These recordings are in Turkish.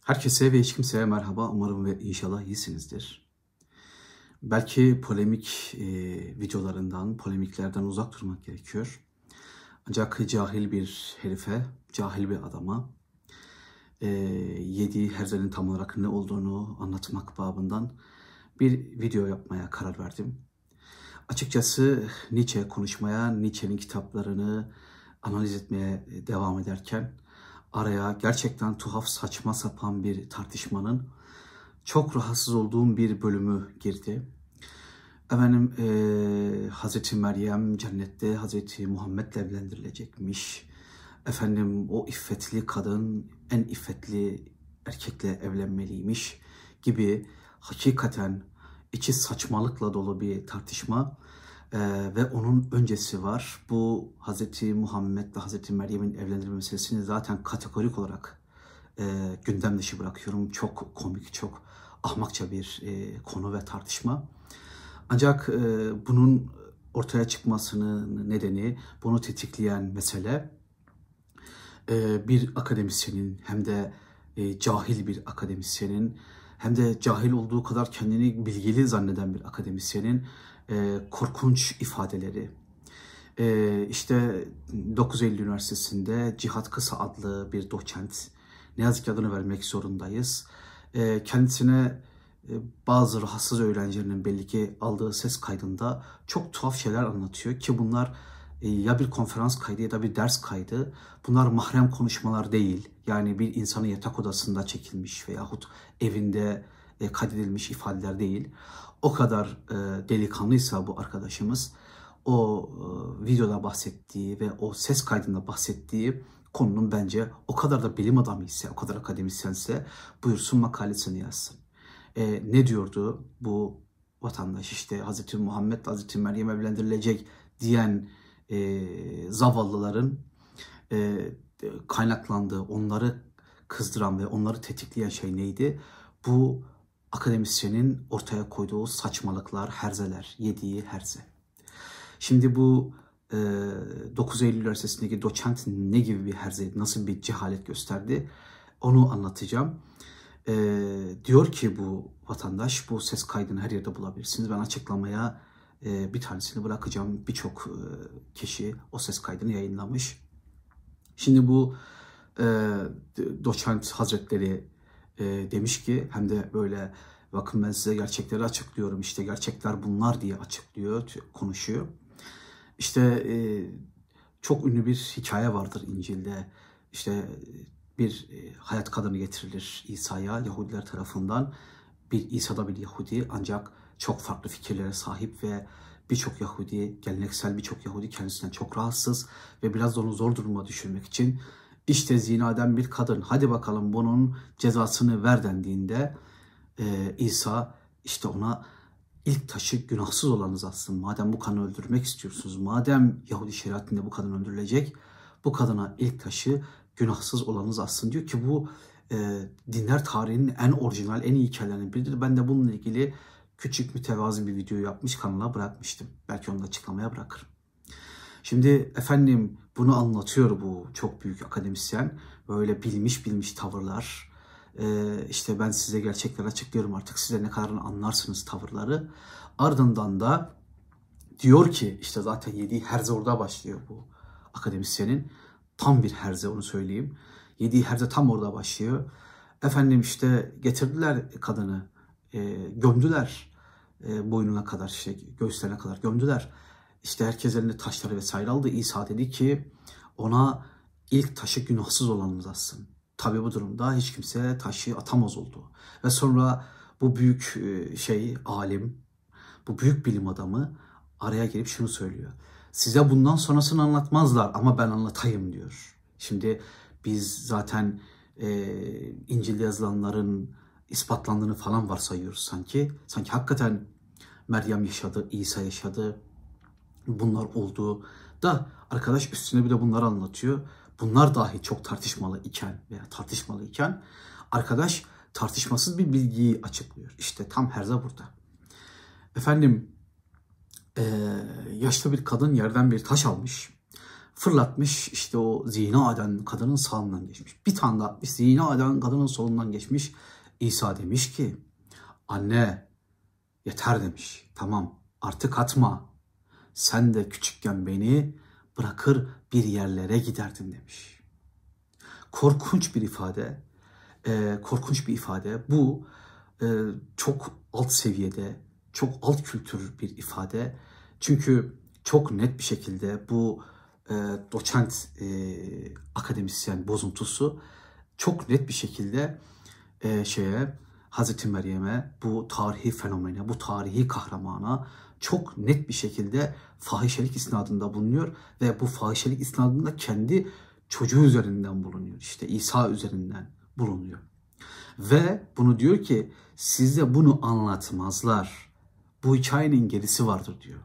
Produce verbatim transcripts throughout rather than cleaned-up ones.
Herkese ve hiç kimseye merhaba. Umarım ve inşallah iyisinizdir. Belki polemik e, videolarından, polemiklerden uzak durmak gerekiyor. Ancak cahil bir herife, cahil bir adama e, yediği herzenin tam olarak ne olduğunu anlatmak babından bir video yapmaya karar verdim. Açıkçası Nietzsche konuşmaya, Nietzsche'nin kitaplarını analiz etmeye devam ederken araya gerçekten tuhaf, saçma sapan bir tartışmanın çok rahatsız olduğum bir bölümü girdi. Efendim e, Hazreti Meryem cennette Hazreti Muhammed'le evlendirilecekmiş. Efendim o iffetli kadın en iffetli erkekle evlenmeliymiş gibi hakikaten içi saçmalıkla dolu bir tartışma. Ee, ve onun öncesi var. Bu Hazreti Muhammed ve Hazreti Meryem'in evlendirme meselesini zaten kategorik olarak e, gündem dışı bırakıyorum. Çok komik, çok ahmakça bir e, konu ve tartışma. Ancak e, bunun ortaya çıkmasının nedeni, bunu tetikleyen mesele e, bir akademisyenin hem de e, cahil bir akademisyenin hem de cahil olduğu kadar kendini bilgili zanneden bir akademisyenin e, korkunç ifadeleri. E, işte dokuz Eylül Üniversitesi'nde Cihat Kısa adlı bir doçent, ne yazık ki adını vermek zorundayız, e, kendisine e, bazı rahatsız öğrencilerinin belli ki aldığı ses kaydında çok tuhaf şeyler anlatıyor ki bunlar e, ya bir konferans kaydı ya da bir ders kaydı. Bunlar mahrem konuşmalar değil. Yani bir insanın yatak odasında çekilmiş veyahut evinde e, kaydedilmiş ifadeler değil. O kadar e, delikanlıysa bu arkadaşımız, o e, videoda bahsettiği ve o ses kaydında bahsettiği konunun bence o kadar da bilim adamı ise, o kadar akademisyense buyursun makalesini yazsın. E, ne diyordu bu vatandaş? İşte Hazreti Muhammed, Hazreti Meryem evlendirilecek diyen e, zavallıların e, kaynaklandığı, onları kızdıran ve onları tetikleyen şey neydi? Bu akademisyenin ortaya koyduğu saçmalıklar, herzeler, yediği herze. Şimdi bu e, dokuz Eylül Üniversitesi'ndeki doçent ne gibi bir herzeydi, nasıl bir cehalet gösterdi onu anlatacağım. E, diyor ki bu vatandaş, bu ses kaydını her yerde bulabilirsiniz. Ben açıklamaya e, bir tanesini bırakacağım. Birçok e, kişi o ses kaydını yayınlamış. Şimdi bu e, doçent hazretleri e, demiş ki, hem de böyle bakın ben size gerçekleri açıklıyorum, işte gerçekler bunlar diye açıklıyor, konuşuyor. İşte e, çok ünlü bir hikaye vardır İncil'de. İşte bir e, hayat kadını getirilir İsa'ya Yahudiler tarafından. Bir İsa da bir Yahudi ancak çok farklı fikirlere sahip ve birçok Yahudi, geleneksel birçok Yahudi kendisinden çok rahatsız ve biraz da onu zor duruma düşürmek için işte zina eden bir kadın, hadi bakalım bunun cezasını ver dendiğinde e, İsa işte ona ilk taşı günahsız olanınız aslında. Madem bu kadını öldürmek istiyorsunuz, madem Yahudi şeriatında bu kadın öldürülecek, bu kadına ilk taşı günahsız olanınız aslında diyor ki bu e, dinler tarihinin en orijinal, en iyi hikayelerinden biridir. Ben de bununla ilgili küçük mütevazı bir video yapmış, kanala bırakmıştım. Belki onu da açıklamaya bırakırım. Şimdi efendim bunu anlatıyor bu çok büyük akademisyen. Böyle bilmiş bilmiş tavırlar. Ee, işte ben size gerçekleri açıklıyorum, artık size ne kadarını anlarsınız tavırları. Ardından da diyor ki işte zaten yediği herze orada başlıyor bu akademisyenin. Tam bir herze, onu söyleyeyim. Yediği herze tam orada başlıyor. Efendim işte getirdiler kadını, e, gömdüler e, boynuna kadar, işte göğüslerine kadar gömdüler. İşte herkes elinde taşları vesaire aldı. İsa dedi ki ona ilk taşı günahsız olanınız atsın. Tabi bu durumda hiç kimse taşı atamaz oldu. Ve sonra bu büyük şey alim, bu büyük bilim adamı araya girip şunu söylüyor. Size bundan sonrasını anlatmazlar ama ben anlatayım diyor. Şimdi biz zaten e, İncil'de yazılanların ispatlandığını falan varsayıyoruz sanki. Sanki hakikaten Meryem yaşadı, İsa yaşadı. Bunlar oldu da arkadaş üstüne bir de bunları anlatıyor. Bunlar dahi çok tartışmalı iken veya tartışmalı iken arkadaş tartışmasız bir bilgiyi açıklıyor. İşte tam herze burada. Efendim e, yaşlı bir kadın yerden bir taş almış. Fırlatmış, işte o zina eden kadının sağından geçmiş. Bir tane daha atmış, zina eden kadının solundan geçmiş. İsa demiş ki anne yeter demiş. Tamam artık atma. Sen de küçükken beni bırakır bir yerlere giderdin demiş. Korkunç bir ifade. E, korkunç bir ifade. Bu e, çok alt seviyede, çok alt kültür bir ifade. Çünkü çok net bir şekilde bu e, doçent e, akademisyen bozuntusu çok net bir şekilde e, şeye Hazreti Meryem'e, bu tarihi fenomene, bu tarihi kahramana çok net bir şekilde fahişelik isnadında bulunuyor ve bu fahişelik isnadında kendi çocuğu üzerinden bulunuyor. İşte İsa üzerinden bulunuyor. Ve bunu diyor ki size bunu anlatmazlar. Bu hikayenin gerisi vardır diyor.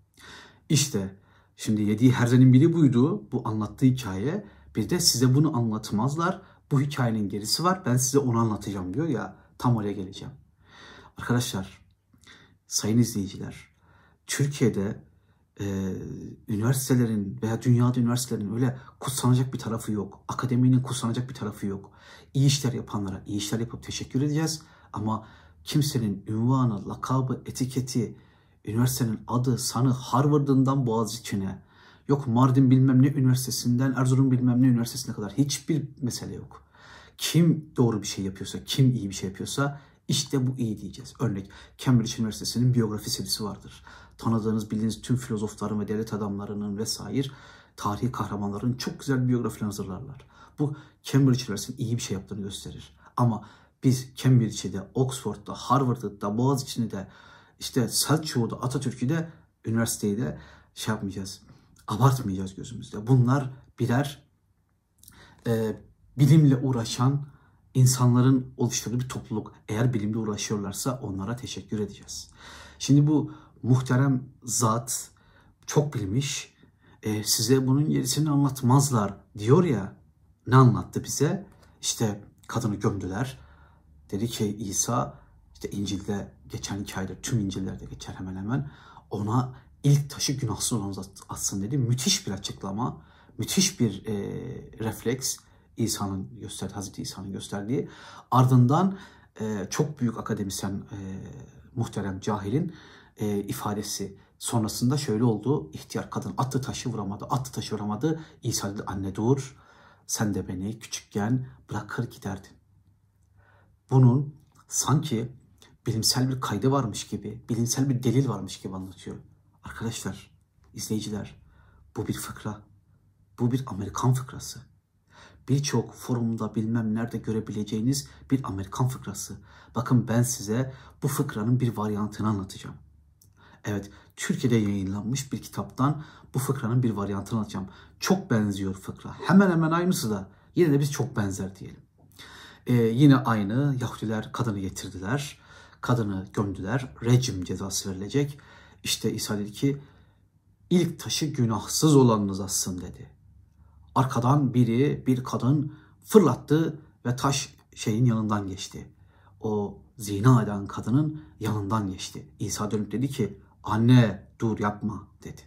İşte şimdi yediği herzenin biri buydu. Bu anlattığı hikaye. Bir de size bunu anlatmazlar. Bu hikayenin gerisi var. Ben size onu anlatacağım diyor ya. Tam oraya geleceğim. Arkadaşlar, sayın izleyiciler, Türkiye'de e, üniversitelerin veya dünyada üniversitelerin öyle kutsanacak bir tarafı yok. Akademinin kutsanacak bir tarafı yok. İyi işler yapanlara iyi işler yapıp teşekkür edeceğiz. Ama kimsenin ünvanı, lakabı, etiketi, üniversitenin adı, sanı, Harvard'ından Boğaziçi'ne, yok Mardin bilmem ne üniversitesinden Erzurum bilmem ne üniversitesine kadar hiçbir mesele yok. Kim doğru bir şey yapıyorsa, kim iyi bir şey yapıyorsa işte bu iyi diyeceğiz. Örnek Cambridge Üniversitesi'nin biyografi serisi vardır. Tanıdığınız, bildiğiniz tüm filozofların ve devlet adamlarının vesaire tarihi kahramanların çok güzel bir biyografilerini hazırlarlar. Bu Cambridge Üniversitesi'nin iyi bir şey yaptığını gösterir. Ama biz Cambridge'de, Oxford'da, Harvard'da, Boğaziçi'nde, işte Selçuk'da, Atatürk'de, üniversiteyi de şey yapmayacağız, abartmayacağız gözümüzde. Bunlar birer e, bilimle uğraşan insanların oluşturduğu bir topluluk. Eğer bilimle uğraşıyorlarsa onlara teşekkür edeceğiz. Şimdi bu muhterem zat çok bilmiş, e, size bunun gerisini anlatmazlar diyor ya. Ne anlattı bize? İşte kadını gömdüler. Dedi ki İsa, işte İncil'de geçen hikayede, tüm İncil'lerde geçer hemen hemen, ona ilk taşı günahsız olan atsın dedi. Müthiş bir açıklama, müthiş bir e, refleks İsa'nın gösterdiği, Hazreti İsa'nın gösterdiği. Ardından e, çok büyük akademisyen e, muhterem cahilin e, ifadesi sonrasında şöyle oldu. İhtiyar kadın attı taşı vuramadı, attı taşı vuramadı. İsa dedi anne dur, sen de beni küçükken bırakır giderdin. Bunun sanki bilimsel bir kaydı varmış gibi, bilimsel bir delil varmış gibi anlatıyor. Arkadaşlar, izleyiciler, bu bir fıkra. Bu bir Amerikan fıkrası. Birçok forumda bilmem nerede görebileceğiniz bir Amerikan fıkrası. Bakın ben size bu fıkranın bir varyantını anlatacağım. Evet, Türkiye'de yayınlanmış bir kitaptan bu fıkranın bir varyantını anlatacağım. Çok benziyor fıkra. Hemen hemen aynısı da yine de biz çok benzer diyelim. Ee, yine aynı, Yahudiler kadını getirdiler. Kadını gömdüler. Rejim cezası verilecek. İşte İsa dedi ki ilk taşı günahsız olanınız atsın dedi. Arkadan biri, bir kadın fırlattı ve taş şeyin yanından geçti. O zina eden kadının yanından geçti. İsa dönüp dedi ki anne dur yapma dedi.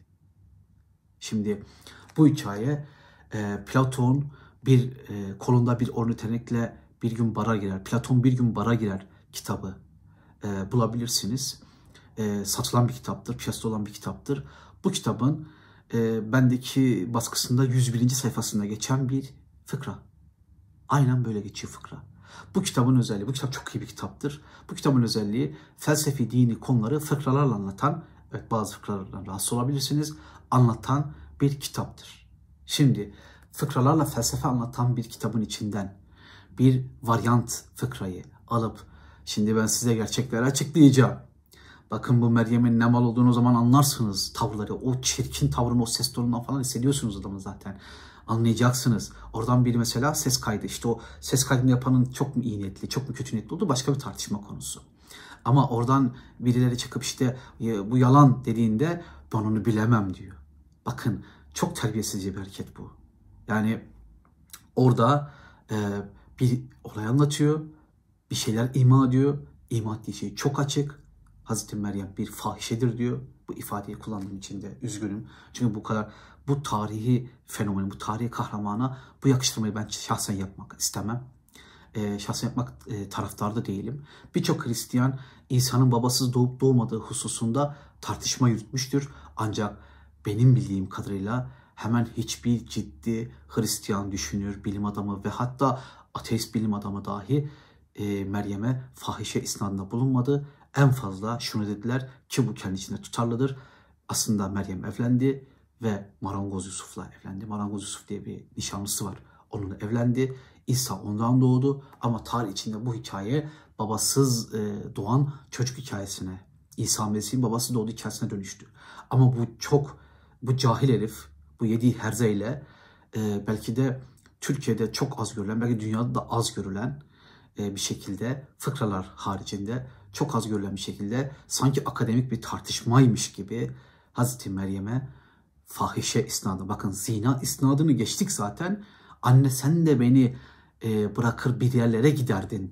Şimdi bu hikaye e, Platon bir e, kolunda bir orniterekle bir gün bara girer. Platon bir gün bara girer kitabı e, bulabilirsiniz. E, satılan bir kitaptır, piyasada olan bir kitaptır. Bu kitabın e, bendeki baskısında yüz birinci sayfasında geçen bir fıkra. Aynen böyle geçiyor fıkra. Bu kitabın özelliği, bu kitap çok iyi bir kitaptır. Bu kitabın özelliği felsefi, dini konuları fıkralarla anlatan, evet bazı fıkralardan rahatsız olabilirsiniz, anlatan bir kitaptır. Şimdi fıkralarla felsefe anlatan bir kitabın içinden bir varyant fıkrayı alıp, şimdi ben size gerçekleri açıklayacağım. Bakın bu Meryem'in ne mal olduğunu o zaman anlarsınız tavırları. O çirkin tavrını, o ses tonundan falan hissediyorsunuz adamı zaten. Anlayacaksınız. Oradan biri mesela ses kaydı. İşte o ses kaydını yapanın çok mu iyi niyetli, çok mu kötü niyetli olduğu başka bir tartışma konusu. Ama oradan birileri çıkıp işte bu yalan dediğinde ben onu bilemem diyor. Bakın çok terbiyesizce bir hareket bu. Yani orada e, bir olay anlatıyor, bir şeyler ima ediyor. İma ettiği şey çok açık. Hazreti Meryem bir fahişedir diyor. Bu ifadeyi kullandığım için de üzgünüm. Çünkü bu kadar bu tarihi fenomeni, bu tarihi kahramana bu yakıştırmayı ben şahsen yapmak istemem. E, şahsen yapmak e, taraftarı da değilim. Birçok Hristiyan İsa'nın babasız doğup doğmadığı hususunda tartışma yürütmüştür. Ancak benim bildiğim kadarıyla hemen hiçbir ciddi Hristiyan düşünür, bilim adamı ve hatta ateist bilim adamı dahi e, Meryem'e fahişe isnadında bulunmadı. En fazla şunu dediler ki bu kendi içinde tutarlıdır. Aslında Meryem evlendi ve Marangoz Yusuf'la evlendi. Marangoz Yusuf diye bir nişanlısı var. Onunla evlendi. İsa ondan doğdu ama tarih içinde bu hikaye babasız e, doğan çocuk hikayesine, İsa Mesih'in babası doğduğu hikayesine dönüştü. Ama bu çok, bu cahil herif, bu yediği herzeyle e, belki de Türkiye'de çok az görülen, belki dünyada da az görülen e, bir şekilde fıkralar haricinde çok az görülen bir şekilde sanki akademik bir tartışmaymış gibi Hazreti Meryem'e fahişe isnadı. Bakın zina isnadını geçtik zaten. Anne sen de beni e, bırakır bir yerlere giderdin.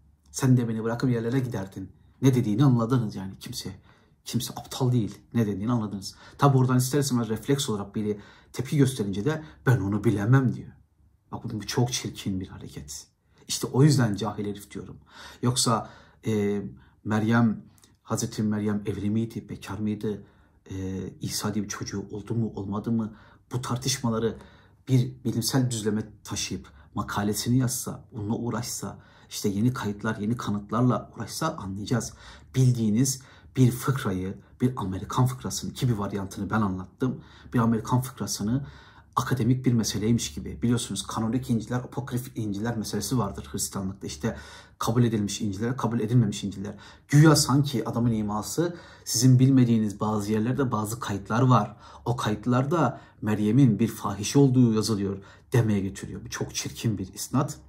Sen de beni bırakıp bir yerlere giderdin. Ne dediğini anladınız yani kimse. Kimse aptal değil. Ne dediğini anladınız. Tabi oradan ister istemez refleks olarak biri tepki gösterince de ben onu bilemem diyor. Bak bu çok çirkin bir hareket. İşte o yüzden cahil herif diyorum. Yoksa e, Meryem, Hazreti Meryem evli miydi, bekar mıydı? E, İsa diye bir çocuğu oldu mu, olmadı mı? Bu tartışmaları bir bilimsel düzleme taşıyıp makalesini yazsa, onunla uğraşsa, işte yeni kayıtlar, yeni kanıtlarla uğraşsa anlayacağız. Bildiğiniz bir fıkrayı, bir Amerikan fıkrasını ki bir varyantını ben anlattım. Bir Amerikan fıkrasını akademik bir meseleymiş gibi. Biliyorsunuz kanonik İncil'ler, apokrif İncil'ler meselesi vardır Hristiyanlıkta. İşte kabul edilmiş İncil'ler, kabul edilmemiş İncil'ler. Güya sanki adamın iması sizin bilmediğiniz bazı yerlerde bazı kayıtlar var. O kayıtlarda Meryem'in bir fahişe olduğu yazılıyor demeye getiriyor. Bu çok çirkin bir isnat.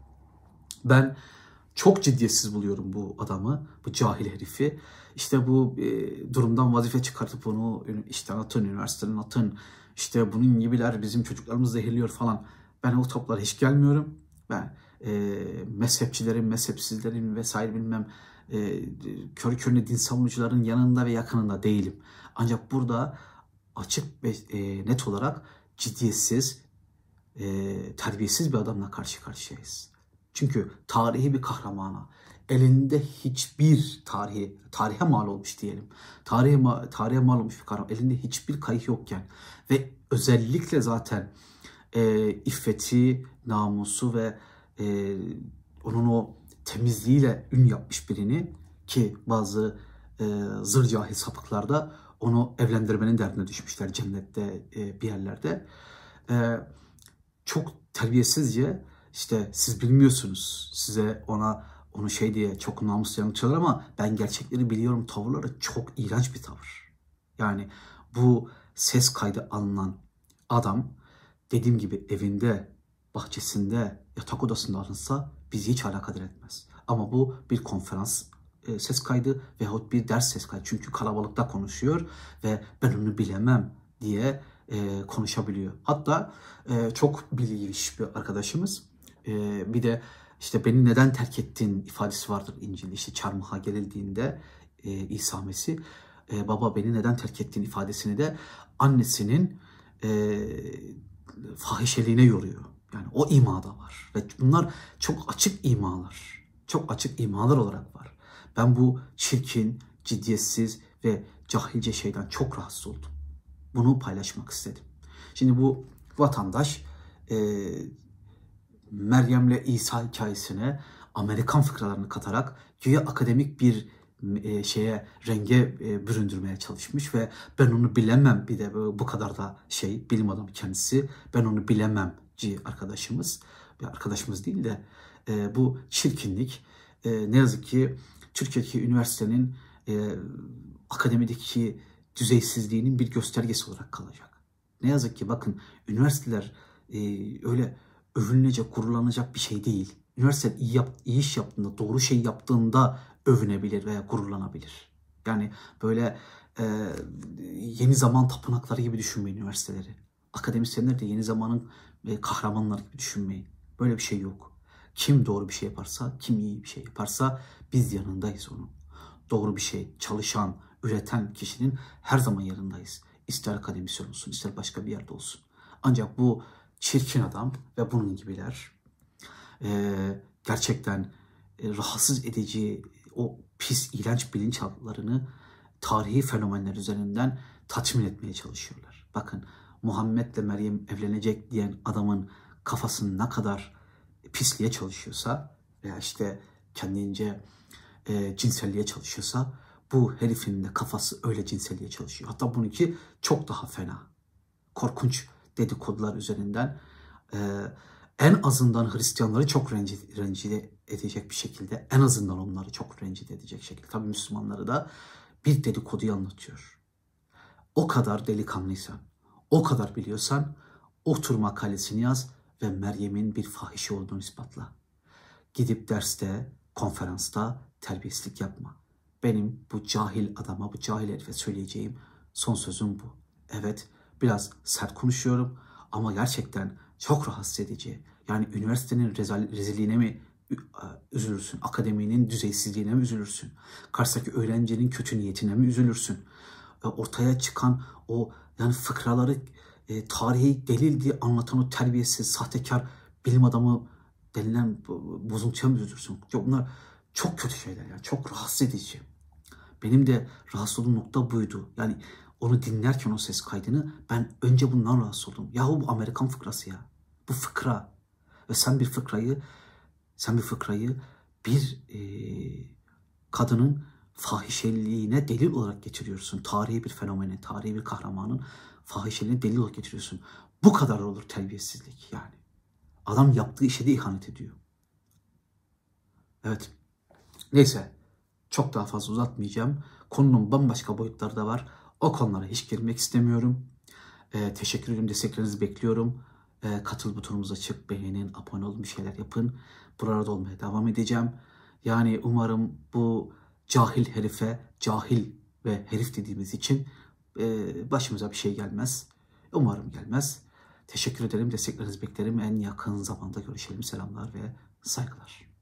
Ben çok ciddiyetsiz buluyorum bu adamı, bu cahil herifi. İşte bu e, durumdan vazife çıkartıp onu işte atın, üniversiteden atın, işte bunun gibiler bizim çocuklarımız zehirliyor falan. Ben o toplara hiç gelmiyorum. Ben e, mezhepçilerin, mezhepsizlerin vesaire bilmem e, körü körüne din savunucuların yanında ve yakınında değilim. Ancak burada açık ve e, net olarak ciddiyetsiz, e, terbiyesiz bir adamla karşı karşıyayız. Çünkü tarihi bir kahramana, elinde hiçbir tarihi, tarihe mal olmuş diyelim. Tarihe, tarihe mal olmuş bir kahraman, elinde hiçbir kayık yokken ve özellikle zaten e, iffeti, namusu ve e, onun o temizliğiyle ün yapmış birini ki bazı e, zır cahil sapıklar da onu evlendirmenin derdine düşmüşler cennette e, bir yerlerde. E, çok terbiyesizce işte siz bilmiyorsunuz, size ona onu şey diye çok namuslu yanıtıyorlar ama ben gerçekleri biliyorum tavırları çok iğrenç bir tavır. Yani bu ses kaydı alınan adam dediğim gibi evinde, bahçesinde, yatak odasında alınsa bizi hiç alakadar etmez. Ama bu bir konferans e, ses kaydı veyahut bir ders ses kaydı. Çünkü kalabalıkta konuşuyor ve ben onu bilemem diye e, konuşabiliyor. Hatta e, çok bilgili bir arkadaşımız e, bir de işte beni neden terk ettin ifadesi vardır İncil'de. İşte çarmıha gerildiğinde e, İsa Mesih e, baba beni neden terk ettin ifadesini de annesinin e, fahişeliğine yoruyor. Yani o imada var. Ve bunlar çok açık imalar. Çok açık imalar olarak var. Ben bu çirkin, ciddiyetsiz ve cahilce şeyden çok rahatsız oldum. Bunu paylaşmak istedim. Şimdi bu vatandaş e, Meryem'le İsa hikayesine Amerikan fıkralarını katarak güya akademik bir e, şeye renge e, büründürmeye çalışmış ve ben onu bilemem bir de bu kadar da şey bilim adamı kendisi ben onu bilememci arkadaşımız bir arkadaşımız değil de e, bu çirkinlik e, ne yazık ki Türkiye'deki üniversitenin e, akademideki düzeysizliğinin bir göstergesi olarak kalacak. Ne yazık ki bakın üniversiteler e, öyle övünülecek, gururlanacak bir şey değil. Üniversite iyi, yap, iyi iş yaptığında, doğru şey yaptığında övünebilir veya gururlanabilir. Yani böyle e, yeni zaman tapınakları gibi düşünmeyin üniversiteleri. Akademisyenler de yeni zamanın e, kahramanları gibi düşünmeyin. Böyle bir şey yok. Kim doğru bir şey yaparsa, kim iyi bir şey yaparsa biz yanındayız onun. Doğru bir şey, çalışan, üreten kişinin her zaman yanındayız. İster akademisyen olsun, ister başka bir yerde olsun. Ancak bu çirkin adam ve bunun gibiler e, gerçekten e, rahatsız edici o pis, iğrenç bilinçaltlarını tarihi fenomenler üzerinden tatmin etmeye çalışıyorlar. Bakın, Muhammed'le Meryem evlenecek diyen adamın kafasını ne kadar pisliğe çalışıyorsa veya işte kendince e, cinselliğe çalışıyorsa, bu herifin de kafası öyle cinselliğe çalışıyor. Hatta bununki çok daha fena. Korkunç dedikodular üzerinden e, en azından Hristiyanları çok rencide, rencide edecek bir şekilde, en azından onları çok rencide edecek şekilde, tabii Müslümanları da bir dedikoduyu anlatıyor. O kadar delikanlıysan, o kadar biliyorsan otur makalesini yaz ve Meryem'in bir fahişe olduğunu ispatla. Gidip derste, konferansta terbiyesizlik yapma. Benim bu cahil adama, bu cahil herife söyleyeceğim son sözüm bu. Evet, biraz sert konuşuyorum ama gerçekten çok rahatsız edici. Yani üniversitenin rezil, rezilliğine mi üzülürsün? Akademinin düzeysizliğine mi üzülürsün? Karşıdaki öğrencinin kötü niyetine mi üzülürsün? Ortaya çıkan o yani fıkraları, e, tarihi delil diye anlatan o terbiyesiz, sahtekar bilim adamı denilen bozuntuya mı üzülürsün? Ya bunlar çok kötü şeyler yani, çok rahatsız edici. Benim de rahatsız olduğum nokta buydu. Yani onu dinlerken o ses kaydını ben önce bundan rahatsız oldum. Yahu bu Amerikan fıkrası ya. Bu fıkra. Ve sen bir fıkrayı, sen bir fıkrayı bir e, kadının fahişeliğine delil olarak getiriyorsun. Tarihi bir fenomene, tarihi bir kahramanın fahişeliğine delil olarak getiriyorsun. Bu kadar olur terbiyesizlik yani. Adam yaptığı işe de ihanet ediyor. Evet. Neyse. Çok daha fazla uzatmayacağım. Konunun bambaşka boyutları da var. O konulara hiç girmek istemiyorum. Ee, teşekkür ederim. Desteklerinizi bekliyorum. Ee, katıl butonumuz açık. Beğenin, abone olun, bir şeyler yapın. Buralarda olmaya devam edeceğim. Yani umarım bu cahil herife, cahil ve herif dediğimiz için e, başımıza bir şey gelmez. Umarım gelmez. Teşekkür ederim. Desteklerinizi beklerim. En yakın zamanda görüşelim. Selamlar ve saygılar.